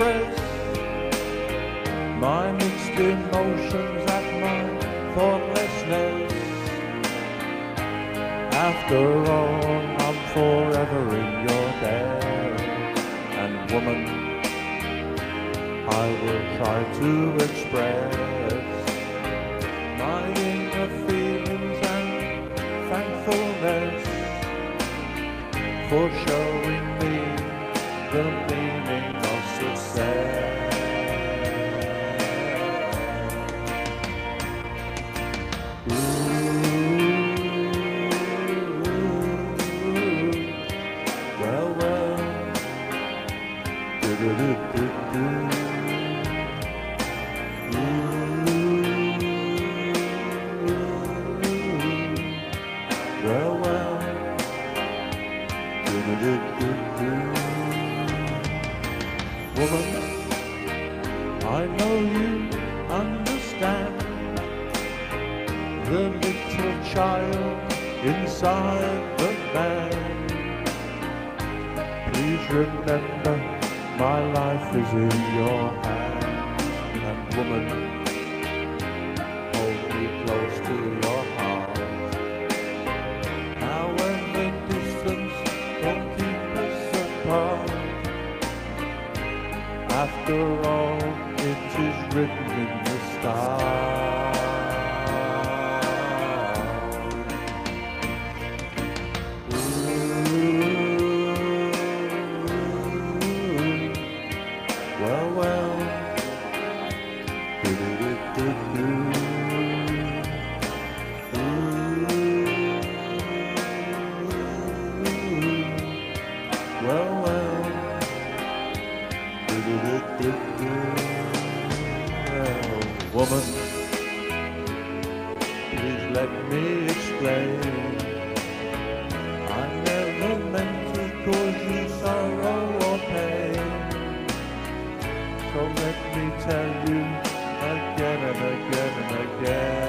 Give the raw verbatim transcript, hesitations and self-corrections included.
express my mixed emotions at my thoughtlessness. After all, I'm forever in your debt. And woman, I will try to express my inner feelings and thankfulness for showing me the meaning of success. Woman, I know you understand the little child inside the man. Please remember, my life is in your hands. And woman, hold me close to your heart. However distance don't keep us apart. After all, it is written in the stars. Ooh, well, well, do-do-do-do-do. Ooh, well, well. Woman, please let me explain. I never meant to cause you sorrow or pain. So let me tell you again and again and again.